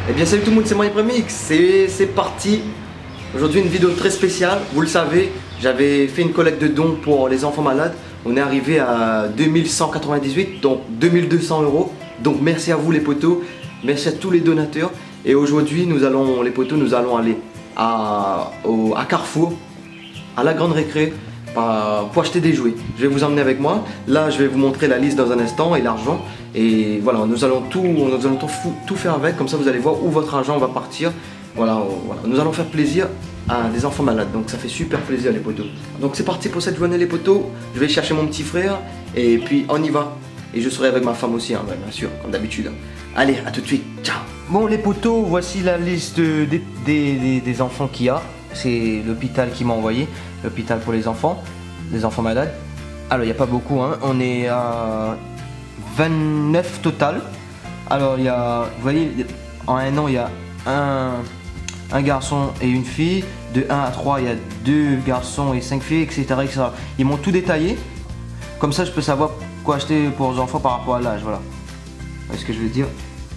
Eh bien salut tout le monde, c'est MyPremix, c'est parti. Aujourd'hui une vidéo très spéciale, vous le savez, j'avais fait une collecte de dons pour les enfants malades. On est arrivé à 2198, donc 2200 €. Donc merci à vous les potos, merci à tous les donateurs. Et aujourd'hui nous allons, les potos, nous allons aller à Carrefour, à la grande récré, pour acheter des jouets. Je vais vous emmener avec moi. Là je vais vous montrer la liste dans un instant et l'argent. Et voilà, nous allons tout faire avec, comme ça vous allez voir où votre argent va partir. Voilà, nous allons faire plaisir à des enfants malades, donc ça fait super plaisir les potos. Donc c'est parti pour cette journée les potos. Je vais chercher mon petit frère et puis on y va. Et je serai avec ma femme aussi, hein, bien sûr, comme d'habitude. Allez, à tout de suite, ciao. Bon les potos, voici la liste des enfants qu'il y a. C'est l'hôpital qui m'a envoyé, l'hôpital pour les enfants malades. Alors il n'y a pas beaucoup, hein. On est à 29 total. Alors il y a, vous voyez, en un an il y a un garçon et une fille. De 1 à 3 il y a 2 garçons et 5 filles, etc., etc. Ils m'ont tout détaillé. Comme ça je peux savoir quoi acheter pour les enfants par rapport à l'âge. Voilà. Vous voyez ce que je veux dire?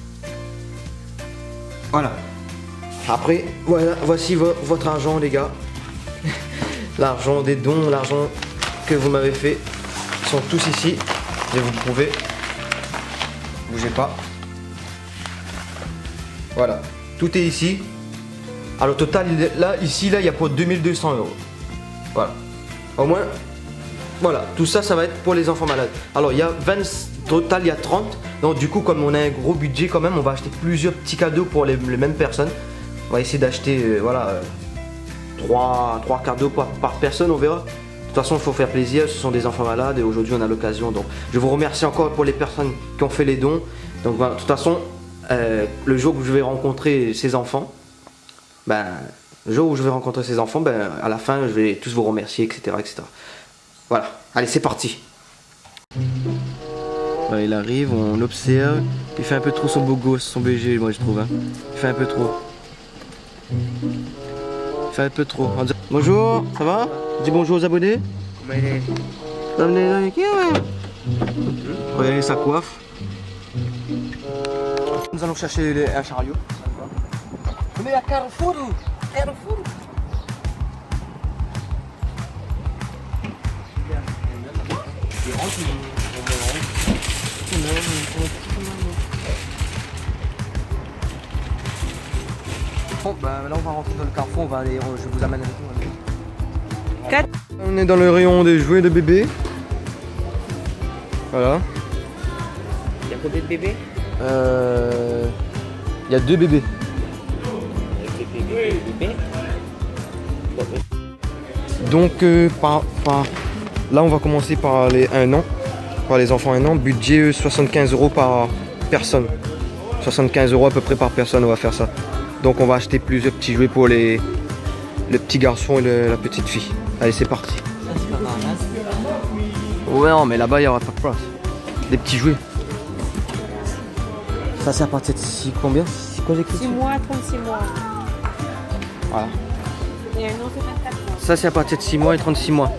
Voilà. Après, voilà, voici votre argent les gars. L'argent des dons, l'argent que vous m'avez fait. Ils sont tous ici. Je vais vous prouver. Bougez pas. Voilà. Tout est ici. Alors au total, là, ici, il y a pour 2200 €. Voilà. Au moins, voilà. Tout ça, ça va être pour les enfants malades. Alors il y a 20, total, il y a 30. Donc du coup, comme on a un gros budget quand même, on va acheter plusieurs petits cadeaux pour les mêmes personnes. On va essayer d'acheter, voilà, 3 cadeaux par personne, on verra. De toute façon, il faut faire plaisir, ce sont des enfants malades et aujourd'hui on a l'occasion. Donc je vous remercie encore pour les personnes qui ont fait les dons. Donc voilà, de toute façon, le jour où je vais rencontrer ces enfants, à la fin, je vais tous vous remercier, etc., etc. Voilà, allez, c'est parti. Voilà, il arrive, on observe. Il fait un peu trop son beau gosse, son BG, moi je trouve. Hein. Il fait un peu trop. Il fait un peu trop. Bonjour, ça va? Dis bonjour aux abonnés. Regardez sa coiffe. Nous allons chercher un chariot. On est à Carrefour. Carrefour. Bon, bah là on va rentrer dans le Carrefour, je vous amène avec nous. On est dans le rayon des jouets de bébé. Voilà. Il y a combien de bébés? Il y a 2 bébés. Donc là on va commencer par les 1 an, par les enfants 1 an, budget 75 € par personne. 75 € à peu près par personne, on va faire ça. Donc on va acheter plusieurs petits jouets pour le petit garçon et la petite fille. Allez, c'est parti. Ouais, non, mais là-bas il n'y aura pas de place. Des petits jouets. Ça c'est à partir de combien? C'est quoi, j'ai écrit? 6 mois, 36 mois. Voilà. Et un an, c'est 24 mois. Ça c'est à partir de 6 mois et 36 mois.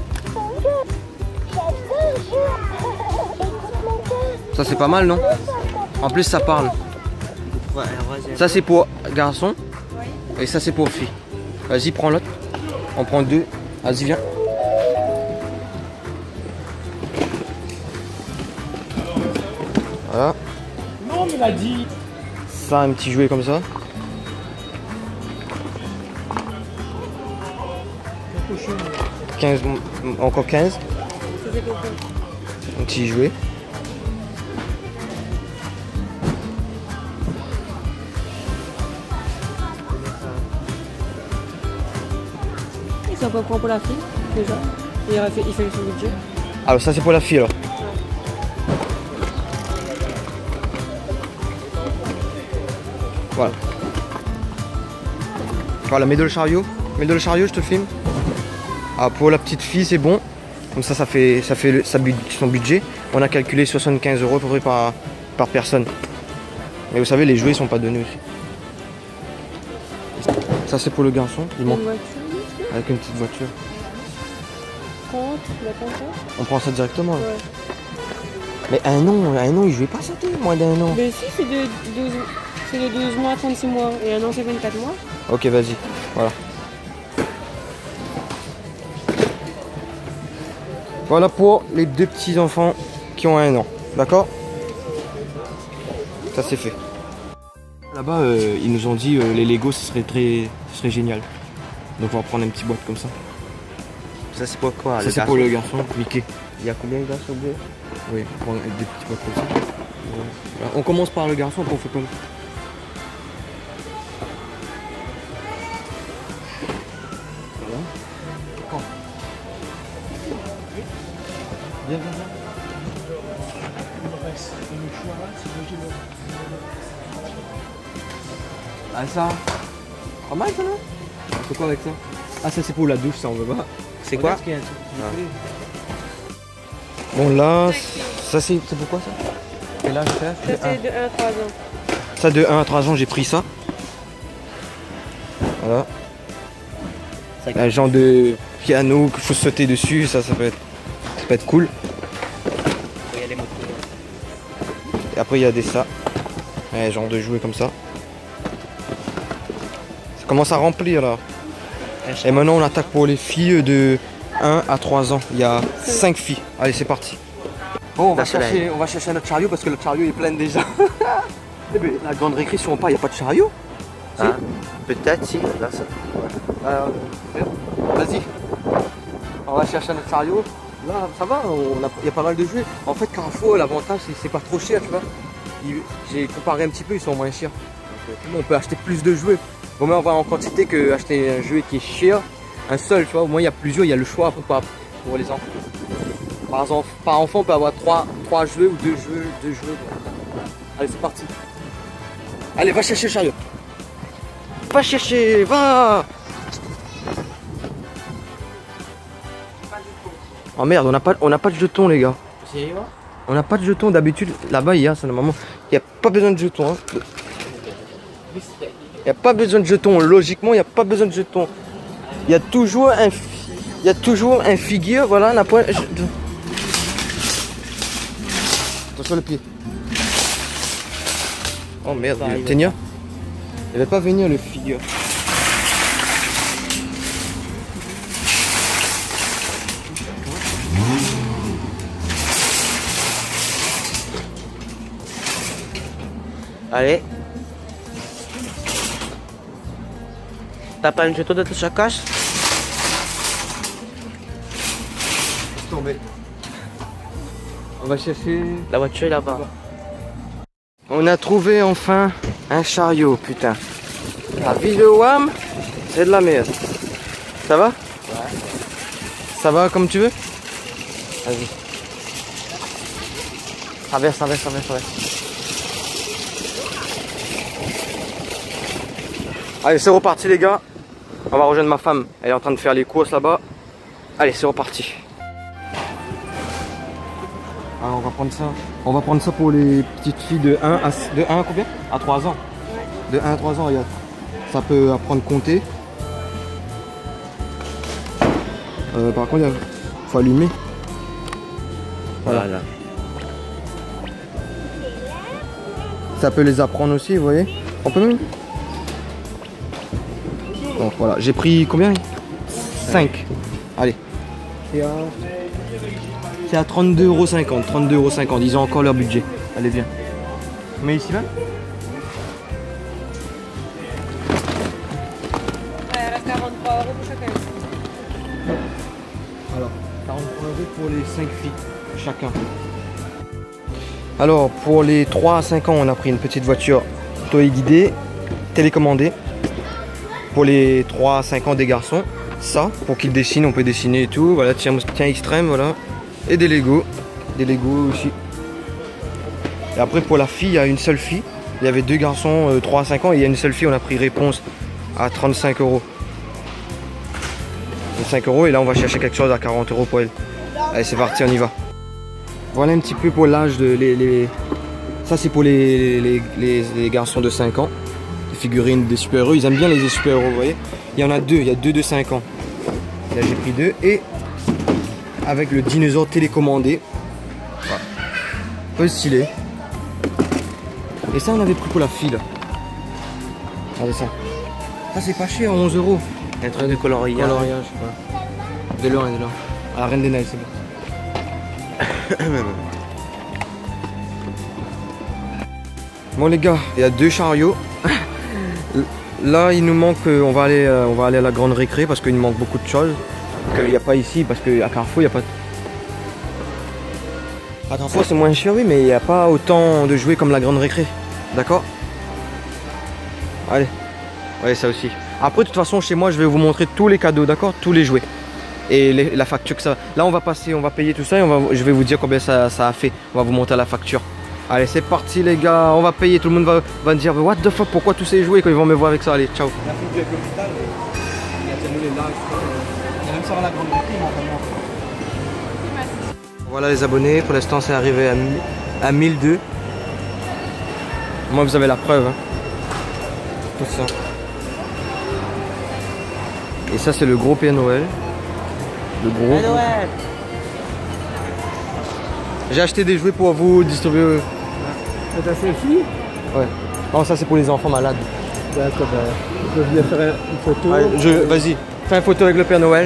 Ça c'est pas mal, non? En plus ça parle. Ça c'est pour garçon et ça c'est pour fille. Vas-y, prends l'autre. On prend 2. Vas-y, viens. Voilà. Non, mais il a dit. Ça, un petit jouet comme ça. Encore 15. Un petit jouet. C'est à peu près pour la fille, déjà. Et il fait son budget. Alors ça c'est pour la fille alors. Voilà. Voilà, mets dans le chariot. Mets dans le chariot, je te le filme. Ah, pour la petite fille c'est bon. Comme ça fait son budget. On a calculé 75 € à peu près par personne. Mais vous savez, les jouets sont pas donnés aussi. Ça c'est pour le garçon. Il manque. Avec une petite voiture. On prend ça directement. Ouais. Mais un an, il jouait pas ça, moins d'1 an. Mais si, c'est de 12. c'est de 12 mois à 36 mois et un an c'est 24 mois. Ok, vas-y. Voilà. Voilà pour les deux petits enfants qui ont 1 an. D'accord? Ça c'est fait. Là-bas, ils nous ont dit les Lego ce serait génial. Donc on va prendre une petite boîte comme ça. Ça c'est pour quoi? Ça c'est pour le garçon, Mickey. Il y a combien de garçons bleus? Oui, on prend des petites boîtes comme ça. Voilà. On commence par le garçon, après on fait comme. Voilà. Viens, viens, viens. Ah ça, pas mal ça non? On fait quoi avec ça? Ah ça c'est pour la douche, ça on veut pas. C'est quoi? Bon là, ça c'est pour quoi ça? Et là je fais Ça c'est de 1 à 3 ans. ça de 1 à 3 ans j'ai pris ça. Voilà. Un genre de piano qu'il faut sauter dessus, ça peut être cool. Et après il y a des ça. Ouais, genre de jouets comme ça. Ça commence à remplir là. Et maintenant on attaque pour les filles de 1 à 3 ans. Il y a 5 filles. Allez c'est parti. Bon on va chercher notre chariot parce que le chariot est plein déjà. Mais la grande récré si on part il n'y a pas de chariot. Ah, peut-être si, là ça. Vas-y. On va chercher notre chariot. Là ça va, il y a pas mal de jouets. En fait Carrefour l'avantage c'est pas trop cher tu vois. J'ai comparé un petit peu, ils sont moins chers. Donc, on peut acheter plus de jouets. Au moins on va en quantité que acheter un jouet qui est cher. Un seul, tu vois, au moins il y a plusieurs, il y a le choix pour les enfants. Par exemple, par enfant on peut avoir 3 jouets ou 2 jouets. Allez c'est parti. Allez va chercher le chariot. Va chercher, va. Oh merde, on n'a pas de jetons les gars. On n'a pas de jetons d'habitude. Là-bas il y a ça normalement. Il n'y a pas besoin de jetons. Hein. Il n'y a pas besoin de jetons. Logiquement il n'y a pas besoin de jetons. Il y a toujours un figure. Voilà, on n'a pas. Attention le pied. Oh merde, Ténia. Il va pas venir le figure. Allez. T'as pas un jeton de ta sacoche? Laisse tomber. On va chercher. La voiture est là-bas. On a trouvé enfin un chariot, putain. La ville de Wam, c'est de la merde. Ça va? Ouais. Ça va comme tu veux? Vas-y. Traverse. Allez, c'est reparti les gars. On va rejoindre ma femme. Elle est en train de faire les courses là-bas. Allez, c'est reparti. Alors, on va prendre ça. On va prendre ça pour les petites filles de 1 à combien? À 3 ans. De 1 à 3 ans, regarde. Ça peut apprendre à compter. Par contre, il faut allumer. Voilà. Ça peut les apprendre aussi, vous voyez. On peut même. Donc voilà, j'ai pris combien? 5. Allez. C'est à 32,50 €. 32,50 €. Ils ont encore leur budget. Allez, viens. Mais ici, là. Il reste 43 € pour chacun. Alors, 43 € pour les 5 filles, chacun. Alors, pour les 3 à 5 ans, on a pris une petite voiture auto-guidée, télécommandée. Pour les 3 à 5 ans des garçons, ça, pour qu'ils dessinent, on peut dessiner et tout. Voilà, tiens extrême, voilà. Et des Lego aussi. Et après, pour la fille, il y a une seule fille. Il y avait 2 garçons, 3 à 5 ans, et il y a une seule fille, on a pris réponse à 35 €. 5 €, et là, on va chercher quelque chose à 40 € pour elle. Allez, c'est parti, on y va. Voilà un petit peu pour l'âge de ça c'est pour les garçons de 5 ans. Les figurines des super-héros, ils aiment bien les super-héros, vous voyez. Il y en a 2, il y a 2 de 5 ans. Là j'ai pris 2 et avec le dinosaure télécommandé. Voilà. Un peu stylé. Et ça on avait pris pour la fille là. Regardez ça. Ça c'est pas cher, 11 €. Un truc de coloriage. Coloriage, je sais pas. De loin, de loin. À la Reine des Neiges, c'est bon. Bon les gars, il y a 2 chariots. Là il nous manque, on va aller à la grande récré parce qu'il nous manque beaucoup de choses. Qu'il n'y a pas ici parce qu'à Carrefour il n'y a pas. À Carrefour c'est moins cher oui, mais il n'y a pas autant de jouets comme la grande récré. D'accord? Allez. Ouais ça aussi. Après de toute façon chez moi je vais vous montrer tous les cadeaux, d'accord? Tous les jouets. Et la facture que ça. Là on va passer, on va payer tout ça et je vais vous dire combien ça a fait. On va vous montrer la facture. Allez c'est parti les gars, on va payer, tout le monde va me dire what the fuck, pourquoi tous ces jouets quand ils vont me voir avec ça. Allez ciao. Il y a terminé là, il y a même ça à la grande récré. Voilà les abonnés, pour l'instant c'est arrivé à 1002. Moi vous avez la preuve hein. Tout ça. Et ça c'est le gros Père Noël. Le gros. Père Noël. J'ai acheté des jouets pour vous distribuer. C'est un selfie? Ouais. Non ça c'est pour les enfants malades. D'accord, je vais venir faire une photo. Ouais, vas-y, fais une photo avec le Père Noël.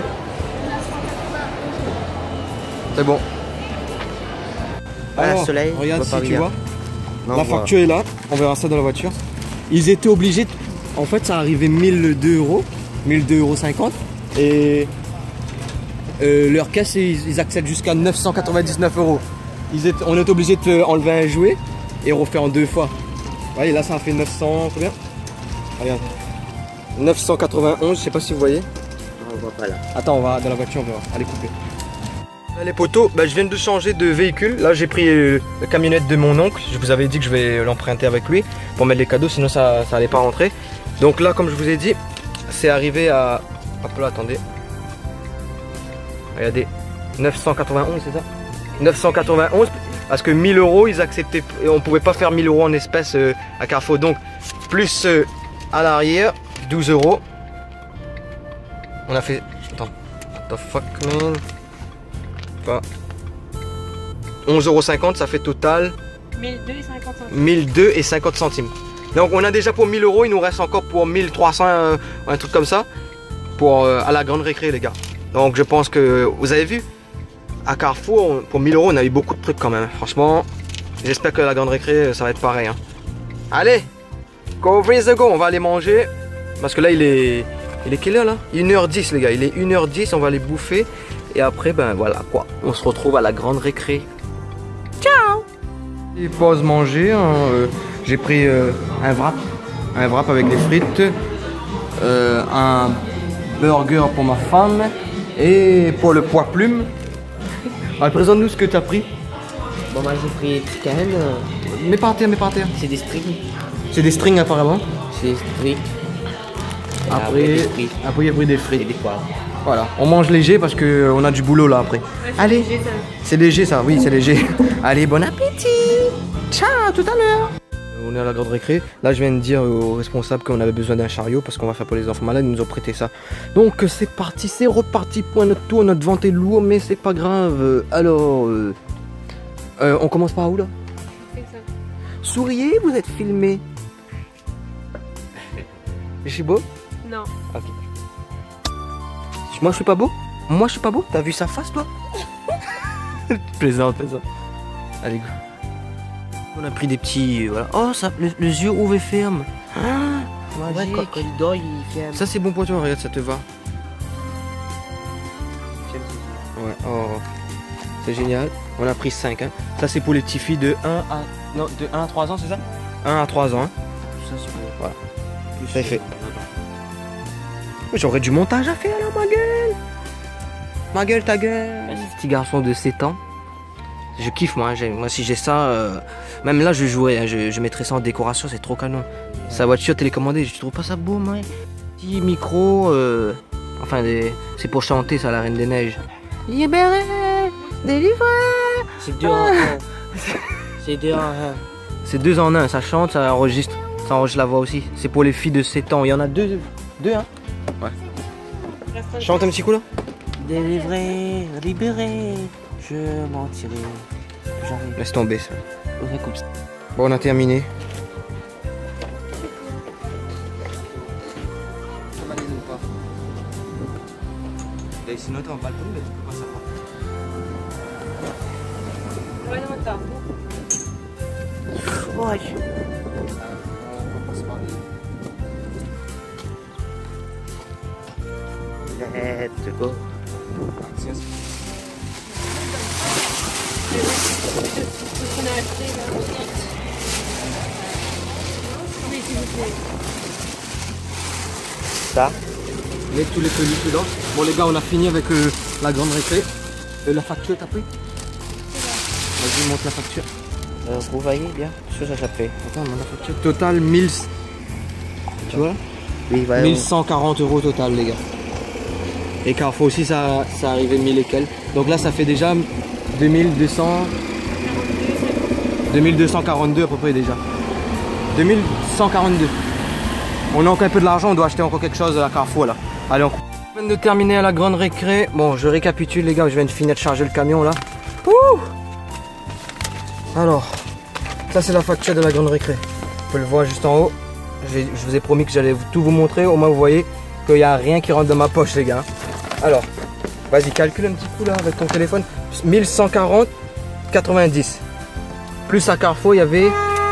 C'est bon. Alors, soleil, regarde si tu vois. Non, la facture est là, on verra ça dans la voiture. Ils étaient obligés, en fait ça arrivait 1002 €, 1002,50 € et leur caisse ils acceptent jusqu'à 999 €. On est obligé de enlever un jouet et refaire en 2 fois. Vous voyez là ça a fait 900 combien? Regarde. 991, je sais pas si vous voyez. On voit pas là. Attends, on va dans la voiture, on verra. Allez couper. Là, les poteaux, je viens de changer de véhicule. Là j'ai pris la camionnette de mon oncle. Je vous avais dit que je vais l'emprunter avec lui pour mettre les cadeaux, sinon ça allait pas rentrer. Donc là comme je vous ai dit, c'est arrivé à. Hop là, attendez. Regardez. 991 c'est ça? 991 parce que 1000 € ils acceptaient et on pouvait pas faire 1000 € en espèces à Carrefour. Donc plus à l'arrière 12 €. On a fait. Attends. What the fuck man. Enfin, 11,50 €, ça fait total 1002,50 centimes. Donc on a déjà pour 1000 €, il nous reste encore pour 1300, un truc comme ça, pour à la grande récré les gars. Donc je pense que vous avez vu, à Carrefour pour 1000 € on a eu beaucoup de trucs quand même. Franchement, j'espère que la grande récré ça va être pareil. Hein. Allez, go raise the go, on va aller manger parce que là il est quelle heure là? 1h10 les gars, il est 1h10, on va aller bouffer. Et après, ben voilà quoi, on se retrouve à la grande récré. Ciao! Et pause manger, hein, j'ai pris un wrap avec des frites, un burger pour ma femme et pour le poids plume. Alors, présente-nous ce que tu as pris. Bon, moi j'ai pris chicken. Mais par terre, C'est des strings. C'est des strings apparemment. C'est des strings. Après, il a pris des frites. Et des poivres. Voilà, on mange léger parce qu'on a du boulot là après. Ouais, allez, c'est léger ça, oui c'est léger. Allez, bon appétit. Ciao, tout à l'heure. On est à la grande récré. Là je viens de dire aux responsables qu'on avait besoin d'un chariot parce qu'on va faire pour les enfants malades, ils nous ont prêté ça. Donc c'est parti, c'est reparti pour notre tour, notre vente est lourde mais c'est pas grave. Alors, on commence par où là? Souriez, vous êtes filmé. Je suis beau? Non. Ok. Moi je suis pas beau? Moi je suis pas beau? T'as vu sa face toi? Plaisante. Allez go. On a pris des petits. Voilà. Oh ça, les yeux ouvrent et ferment. Ah, Ouais, quand il dort, il fait. ça c'est bon pour toi, regarde ça te va. Ouais, oh. C'est génial. On a pris 5 hein. Ça c'est pour les petits filles de 1 à 3 ans c'est ça? 1 à 3 ans hein. Ça c'est bon. Voilà. Ça est fait. J'aurais du montage à faire là, ma gueule. Ma gueule, ta gueule. Petit garçon de 7 ans. Je kiffe moi, moi si j'ai ça, même là je jouerais, hein, je mettrais ça en décoration, c'est trop canon. Sa voiture télécommandée, je trouve pas ça beau moi. Petit micro, enfin c'est pour chanter ça, la Reine des Neiges. Libéré, délivré. C'est 2 en 1. C'est 2 en 1. C'est 2 en 1, ça chante, ça enregistre la voix aussi. C'est pour les filles de 7 ans, il y en a deux hein. Ouais. Chante un petit coup là. Délivré, libéré, je mentirai. J'arrive. Laisse tomber ça. Ouais, comme ça. Bon, on a terminé. Et sinon, on va le tomber, tu peux pas savoir. Ouais, non, attends. Ouais. Let's go. On a acheté là. Oui, s'il vous plaît. Ça. Mets tous les peluches dedans. Bon les gars, on a fini avec la grande récré. La facture, t'as pris? Vas-y, monte la facture. Vous voyez bien ce que ça fait. Attends, monte la facture. Total 1000. Tu vois? Oui, bah, 1140 € total les gars. Et Carrefour aussi ça arrivait 1000 et quelques. Donc là ça fait déjà 2242 à peu près déjà. 2142. On a encore un peu de l'argent, on doit acheter encore quelque chose à Carrefour là. Allez, on vient de terminer à la grande récré. Bon, je récapitule les gars, je viens de finir de charger le camion là. Ouh. Alors, ça c'est la facture de la grande récré. Vous pouvez le voir juste en haut. Je vous ai promis que j'allais tout vous montrer. Au moins vous voyez qu'il n'y a rien qui rentre dans ma poche les gars. Alors, vas-y, calcule un petit coup là avec ton téléphone. 1140,90. Plus à Carrefour, il y avait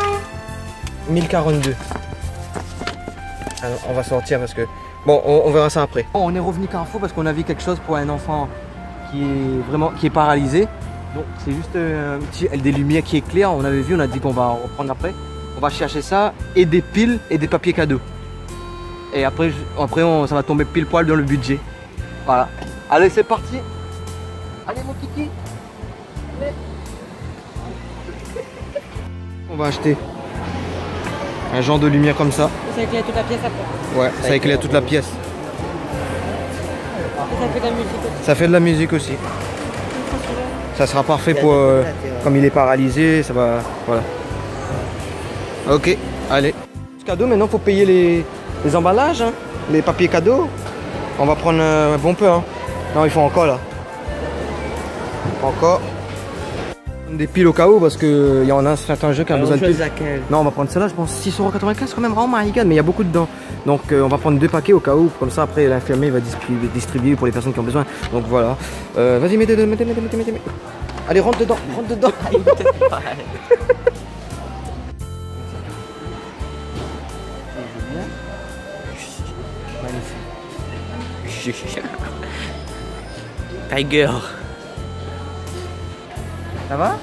1042. Alors, on va sortir parce que... Bon, on verra ça après. Bon, on est revenu Carrefour parce qu'on a vu quelque chose pour un enfant qui est paralysé. Donc, c'est juste des lumières qui éclairent. On avait vu, on a dit qu'on va en reprendre après. On va chercher ça et des piles et des papiers cadeaux. Et après ça va tomber pile poil dans le budget. Voilà. Allez, c'est parti. Allez, mon kiki. Allez. On va acheter un genre de lumière comme ça. Ça éclaire toute la pièce après. Ouais, ça éclaire toute la pièce. Et ça fait de la musique aussi. Ça fait de la musique aussi. Ça sera parfait pour... comme il est paralysé, ça va... Voilà. Ok, allez. Cadeau, maintenant, faut payer les emballages, hein, les papiers cadeaux. On va prendre un bon peu. Hein. Non, il faut encore là. Encore. Des piles au cas où parce qu'il y en a certains jeux qui ont besoin de piles. Non, on va prendre celle-là, je pense 6,95 € quand même. Oh my god, mais il y a beaucoup dedans. Donc on va prendre 2 paquets au cas où. Comme ça, après l'infirmier va distribuer pour les personnes qui ont besoin. Donc voilà. Vas-y, mettez. Allez, rentre dedans. Tiger. Ça va?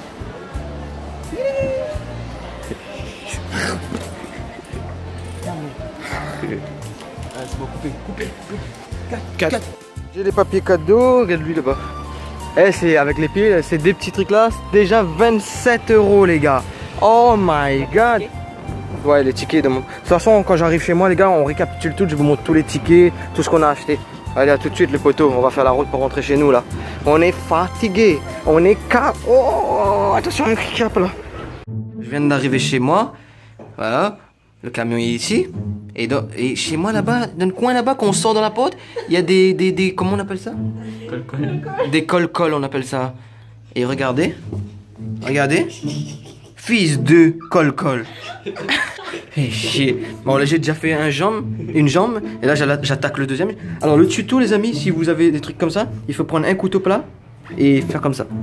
Couper. 4. J'ai les papiers cadeaux, regarde lui là-bas. Eh, c'est avec les piles, c'est des petits trucs là, c'est déjà 27 € les gars. Oh my god. Ouais, les tickets de mon... De toute façon, quand j'arrive chez moi les gars, on récapitule tout, je vous montre tous les tickets, tout ce qu'on a acheté. Allez, à tout de suite les potos, on va faire la route pour rentrer chez nous là. On est fatigué, on est Oh, attention, un cap là. Je viens d'arriver chez moi, voilà, le camion est ici. Et chez moi là-bas, dans le coin là-bas, quand on sort dans la porte, il y a des comment on appelle ça? Des col-col, on appelle ça. Et regardez, fils de col-col. Bon là j'ai déjà fait une jambe et là j'attaque le deuxième. Alors le tuto les amis, si vous avez des trucs comme ça, il faut prendre un couteau plat et faire comme ça.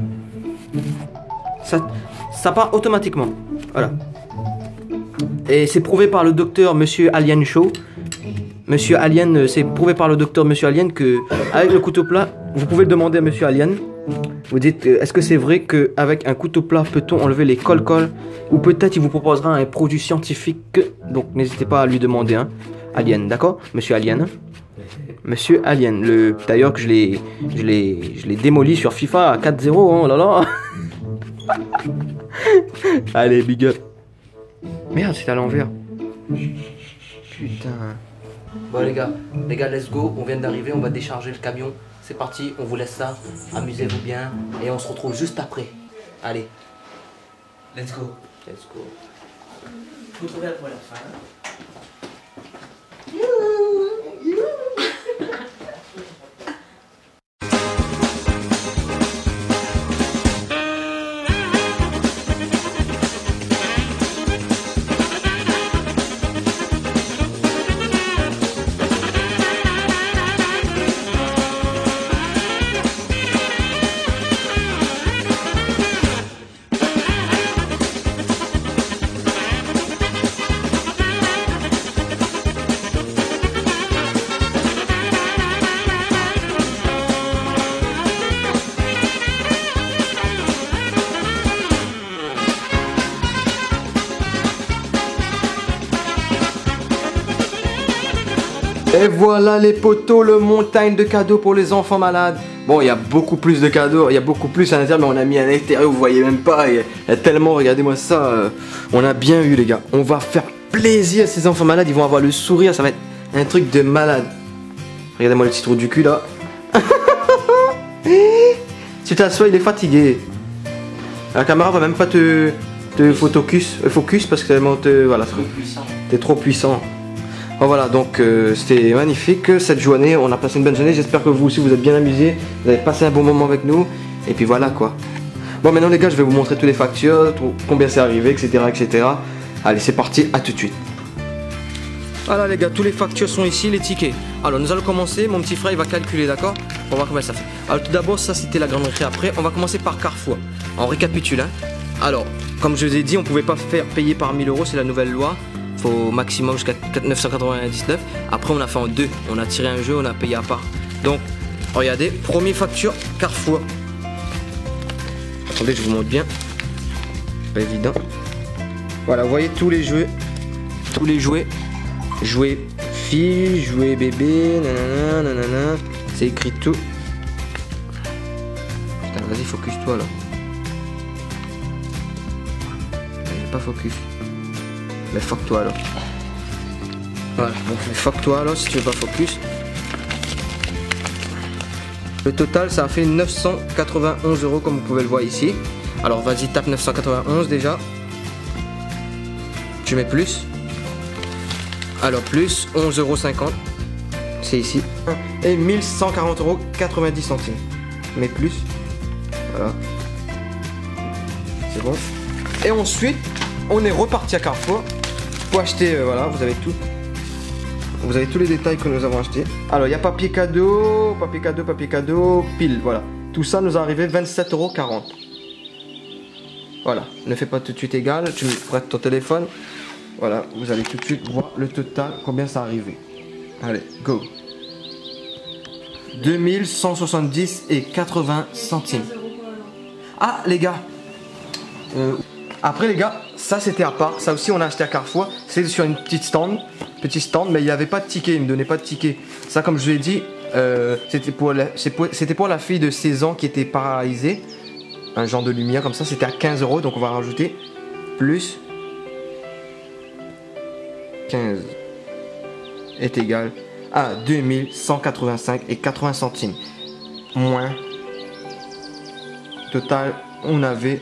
Ça part automatiquement. Voilà. Et c'est prouvé par le docteur Monsieur Alien Show. Monsieur Alien, c'est prouvé par le docteur Monsieur Alien que avec le couteau plat, vous pouvez le demander à Monsieur Alien. Vous dites, est-ce que c'est vrai qu'avec un couteau plat, peut-on enlever les col-col? Ou peut-être il vous proposera un produit scientifique. Donc n'hésitez pas à lui demander, hein. Alien, d'accord? Monsieur Alien. Monsieur Alien. D'ailleurs que je l'ai démoli sur FIFA à 4-0, hein, oh là là. Allez, big up. Merde, c'est à l'envers. Putain. Bon les gars, let's go. On vient d'arriver, on va décharger le camion. C'est parti, on vous laisse ça. Amusez-vous bien. Et on se retrouve juste après. Allez. Let's go. Let's go. Je vous reviens pour la fin. Et voilà les potos, le montagne de cadeaux pour les enfants malades. Bon, il y a beaucoup plus de cadeaux, il y a beaucoup plus à l'intérieur, mais on a mis à l'intérieur, vous voyez même pas. Il y a tellement, regardez-moi ça. On a bien eu les gars. On va faire plaisir à ces enfants malades, ils vont avoir le sourire, ça va être un truc de malade. Regardez-moi le petit trou du cul là. Tu t'assois, il est fatigué. La caméra va même pas te focus parce que tellement voilà, t'es trop puissant. Bon, voilà, donc c'était magnifique cette journée, on a passé une bonne journée, j'espère que vous aussi vous êtes bien amusés, vous avez passé un bon moment avec nous, et puis voilà quoi. Bon maintenant les gars, je vais vous montrer toutes les factures, combien c'est arrivé, etc. etc. Allez c'est parti, à tout de suite. Voilà les gars, tous les factures sont ici, les tickets. Alors nous allons commencer, mon petit frère il va calculer, d'accord? On va voir combien ça fait. Alors tout d'abord, ça c'était la grande entrée, après on va commencer par Carrefour. On récapitule hein. Alors, comme je vous ai dit, on ne pouvait pas faire payer par 1000 €, c'est la nouvelle loi. Faut maximum jusqu'à 999. Après on a fait en deux, on a tiré un jeu, on a payé à part. Donc regardez, première facture Carrefour. Attendez, je vous montre bien. Pas évident. Voilà, vous voyez tous les jouets. Tous les jouets. Jouets filles, jouets bébé, nanana, nanana. C'est écrit tout. Putain, vas-y, focus-toi là. Il n'est pas focus. Mais fuck toi alors. Voilà, donc fuck toi alors si tu veux pas focus. Le total ça a fait 991 € comme vous pouvez le voir ici. Alors vas-y, tape 991 déjà. Tu mets plus. Alors plus 11,50 €. C'est ici. Et 1140,90 €. Mais plus. Voilà. C'est bon. Et ensuite, on est reparti à Carrefour. Pour acheter, voilà, vous avez tout. Vous avez tous les détails que nous avons achetés. Alors, il y a papier cadeau, pile, voilà. Tout ça nous est arrivé 27,40 €. Voilà, ne fais pas tout de suite égal, tu me prêtes ton téléphone. Voilà, vous allez tout de suite voir le total, combien ça a arrivé. Allez, go. 2170,80 €. Ah, les gars. Après les gars, ça c'était à part, ça aussi on a acheté à Carrefour, c'est sur une petite stand, mais il n'y avait pas de ticket, il me donnait pas de ticket. Ça comme je vous l'ai dit, c'était pour la fille de 16 ans qui était paralysée, un genre de lumière comme ça, c'était à 15 €, donc on va rajouter plus 15 est égal à 2185,80 € moins total on avait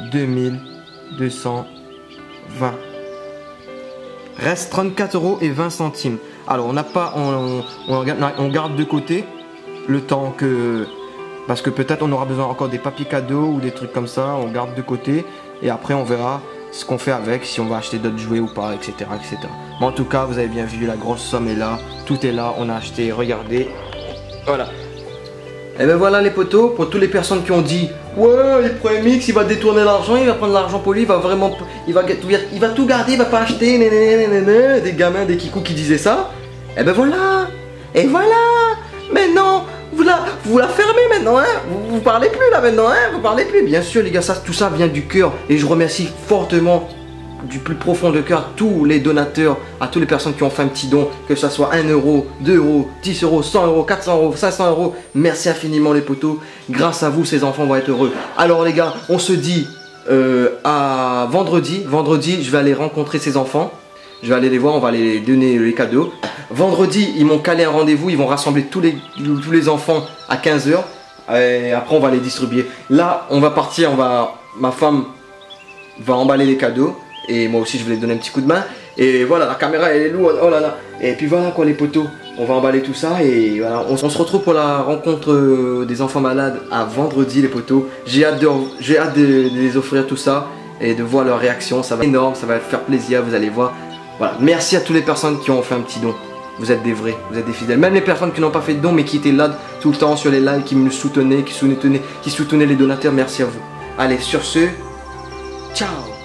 2220. Reste 34,20 €. Alors on n'a pas, on garde de côté le temps que, parce que peut-être on aura besoin encore des papiers cadeaux ou des trucs comme ça. On garde de côté et après on verra ce qu'on fait avec, si on va acheter d'autres jouets ou pas, etc., etc. Mais en tout cas, vous avez bien vu, la grosse somme est là, tout est là, on a acheté, regardez, voilà. Et ben voilà les potos, pour toutes les personnes qui ont dit ouais, il prend MX, il va détourner l'argent, il va prendre l'argent pour lui, il va vraiment, il va tout garder, il va pas acheter, des gamins, des kikous qui disaient ça. Et ben voilà, et voilà. Mais non, vous la fermez maintenant, hein. Vous parlez plus là maintenant, hein. Vous parlez plus. Bien sûr les gars, tout ça vient du cœur et je remercie fortement du plus profond de cœur tous les donateurs, à toutes les personnes qui ont fait un petit don, que ce soit 1 €, 2 €, 10 €, 100 €, 400 €, 500 €. Merci infiniment les potos. Grâce à vous, ces enfants vont être heureux. Alors les gars, on se dit à vendredi. Vendredi, je vais aller rencontrer ces enfants. Je vais aller les voir, on va les donner les cadeaux. Vendredi, ils m'ont calé un rendez-vous, ils vont rassembler tous les enfants à 15 h. Et après, on va les distribuer. Là, on va partir, ma femme va emballer les cadeaux. Et moi aussi, je vais les donner un petit coup de main. Et voilà, la caméra, elle est lourde, oh là là. Et puis voilà quoi les potos, on va emballer tout ça. Et voilà, on se retrouve pour la rencontre des enfants malades à vendredi les potos. J'ai hâte de les offrir tout ça et de voir leur réaction. Ça va être énorme, ça va faire plaisir, vous allez voir. Voilà, merci à toutes les personnes qui ont fait un petit don. Vous êtes des vrais, vous êtes des fidèles. Même les personnes qui n'ont pas fait de don mais qui étaient là tout le temps sur les lives, qui me soutenaient, qui soutenaient les donateurs, merci à vous. Allez, sur ce, ciao.